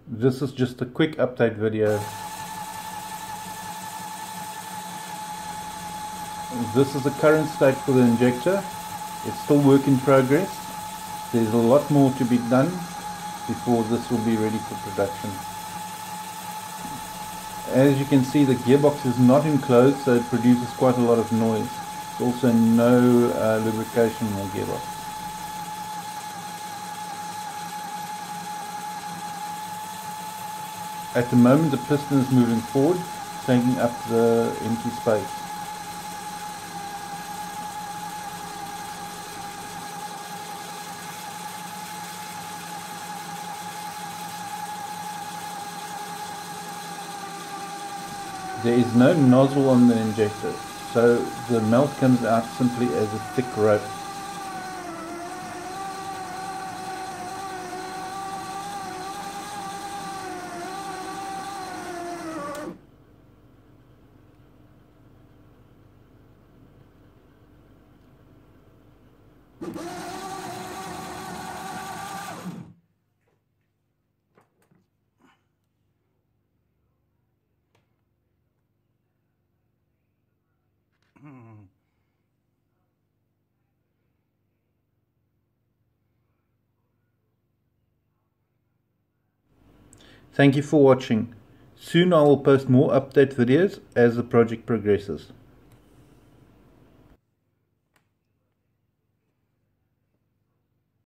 This is just a quick update video. This is the current state for the injector. It's still work in progress. There's a lot more to be done before this will be ready for production. As you can see, the gearbox is not enclosed, so it produces quite a lot of noise. There's also no lubrication in the gearbox. At the moment the piston is moving forward, taking up the empty space. There is no nozzle on the injector, so the melt comes out simply as a thick rope. Thank you for watching. Soon I will post more update videos as the project progresses.